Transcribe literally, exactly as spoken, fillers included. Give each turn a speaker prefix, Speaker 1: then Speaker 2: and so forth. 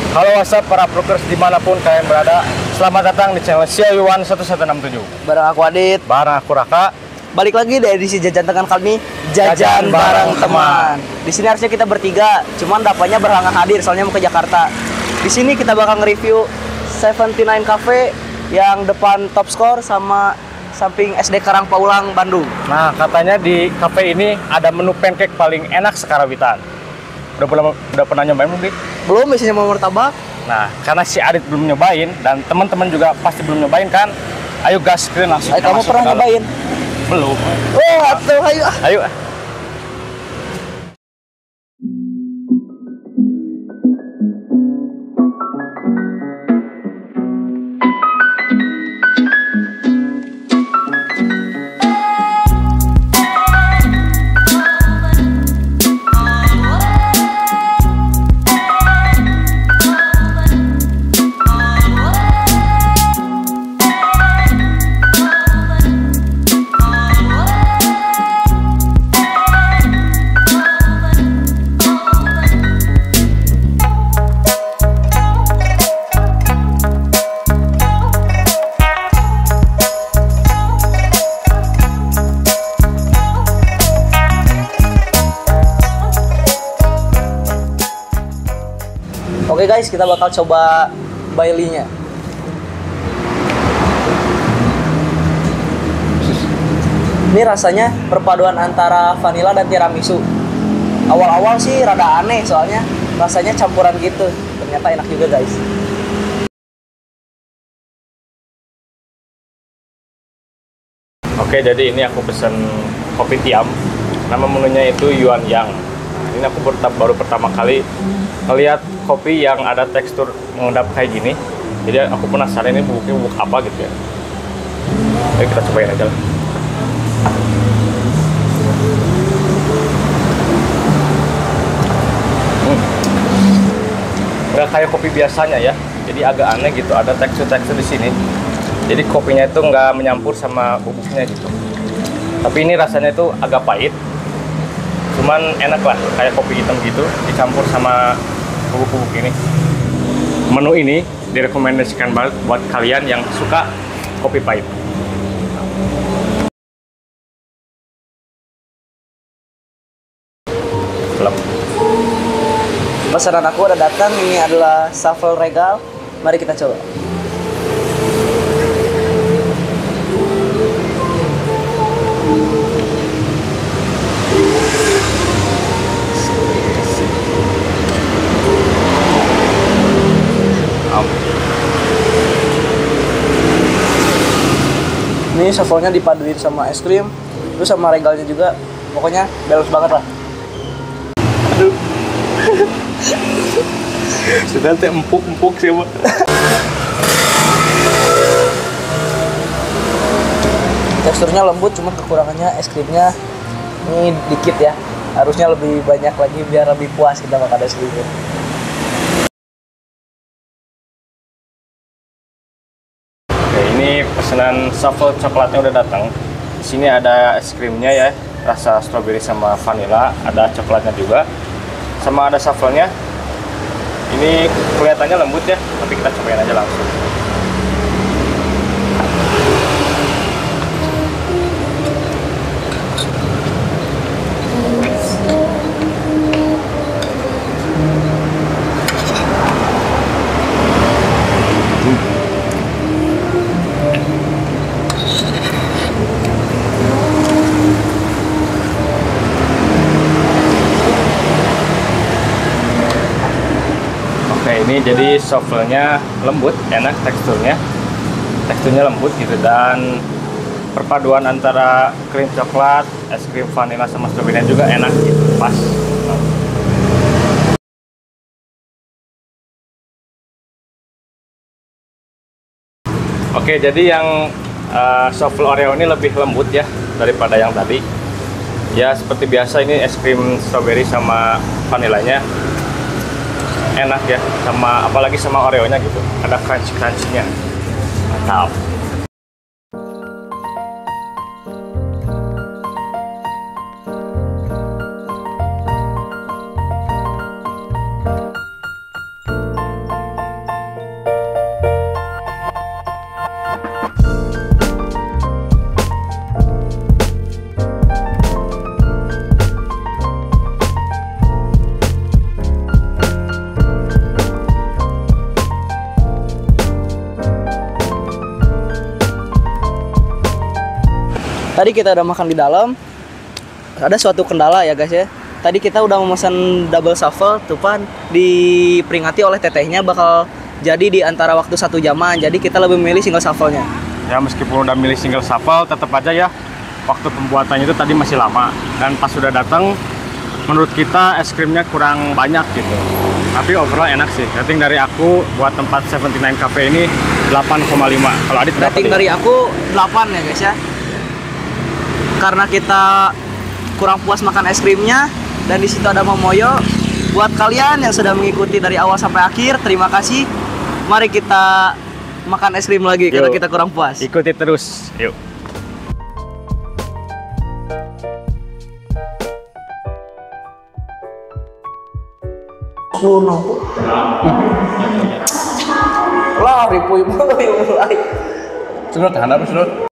Speaker 1: Halo WhatsApp para brokers dimanapun kalian berada. Selamat datang di channel Siayuan satu satu enam tujuh.
Speaker 2: Bareng aku Adit.
Speaker 1: Bareng aku Raka.
Speaker 2: Balik lagi dari edisi jajan tangan kali ini, jajan,
Speaker 1: Jajan
Speaker 2: bareng
Speaker 1: bareng
Speaker 2: teman. Di sini harusnya kita bertiga, cuman dapatnya berhalangan hadir soalnya mau ke Jakarta. Di sini kita bakal nge-review tujuh puluh sembilan Cafe yang depan Top Score sama samping S D Karang Paulang Bandung.
Speaker 1: Nah, katanya di cafe ini ada menu pancake paling enak sekarawitan. Udah pernah udah pernah nyobain belum, Dik?
Speaker 2: Belum, biasanya mau martabak.
Speaker 1: Nah, karena si Adit belum nyobain dan teman-teman juga pasti belum nyobain kan? Ayo gaskrin langsung.
Speaker 2: Ayo,
Speaker 1: kita
Speaker 2: kamu
Speaker 1: masuk
Speaker 2: pernah
Speaker 1: ke dalam.
Speaker 2: nyobain?
Speaker 1: Belum.
Speaker 2: Oh, atuh, ayo.
Speaker 1: Ayo.
Speaker 2: Oke guys, kita bakal coba Bailey-nya. Ini rasanya perpaduan antara vanilla dan tiramisu. Awal-awal sih rada aneh soalnya rasanya campuran gitu. Ternyata enak juga guys.
Speaker 1: Oke, jadi ini aku pesen kopi tiam. Nama menunya itu Yuan Yang. Nah, ini aku baru, baru pertama kali melihat kopi yang ada tekstur mengendap kayak gini. Jadi aku penasaran ini bubuknya bubuk apa gitu ya. Oke, kita cobain aja lah. Hmm. Nggak kayak kopi biasanya ya. Jadi agak aneh gitu, ada tekstur-tekstur di sini. Jadi kopinya itu nggak menyampur sama bubuknya gitu. Tapi ini rasanya itu agak pahit. Cuman enak lah, kayak kopi hitam gitu, dicampur sama bubuk-bubuk ini. Menu ini direkomendasikan banget buat kalian yang suka kopi pahit. Belum.
Speaker 2: Pesanan aku udah datang, ini adalah Shuffle Regal. Mari kita coba. Ini shuffle-nya dipaduin sama es krim, terus sama regalnya juga. Pokoknya balance banget lah.
Speaker 1: Aduh. Sudah teh empuk-empuk sih, Pak.
Speaker 2: Teksturnya lembut, cuma kekurangannya es krimnya ini dikit ya. Harusnya lebih banyak lagi biar lebih puas kita makan es krimnya.
Speaker 1: Oke, ini pesanan shuffle coklatnya udah datang. Di sini ada es krimnya ya, rasa strawberry sama vanilla, ada coklatnya juga, sama ada shuffle-nya. Ini kelihatannya lembut ya, tapi kita cobain aja langsung. Ini jadi shuffle-nya lembut, enak teksturnya, teksturnya lembut gitu, dan perpaduan antara krim coklat, es krim vanilla sama strawberry juga enak gitu, pas. Oke, jadi yang uh, shuffle Oreo ini lebih lembut ya daripada yang tadi. Ya seperti biasa ini es krim strawberry sama vanilanya enak ya, sama apalagi sama Oreo-nya gitu, ada crunchy-crunchy-nya. Mantap.
Speaker 2: Tadi kita udah makan di dalam. Ada suatu kendala ya guys ya. Tadi kita udah memesan double shuffle, tuh pan diperingati oleh tetehnya bakal jadi di antara waktu satu jaman. Jadi kita lebih memilih single shuffle-nya.
Speaker 1: Ya meskipun udah milih single shuffle, tetap aja ya waktu pembuatannya itu tadi masih lama. Dan pas sudah datang, menurut kita es krimnya kurang banyak gitu. Tapi overall enak sih. Rating dari aku buat tempat tujuh puluh sembilan Cafe ini delapan koma lima. Kalau Adit berapa?
Speaker 2: Rating dari aku delapan ya guys ya. Karena kita kurang puas makan es krimnya dan di situ ada Momoyo. Buat kalian yang sudah mengikuti dari awal sampai akhir, terima kasih. Mari kita makan es krim lagi karena kita kurang puas.
Speaker 1: Ikuti terus. Yuk.
Speaker 2: Luno. Lah, ripuy mulai mulai.
Speaker 1: Sunut, apa sunut?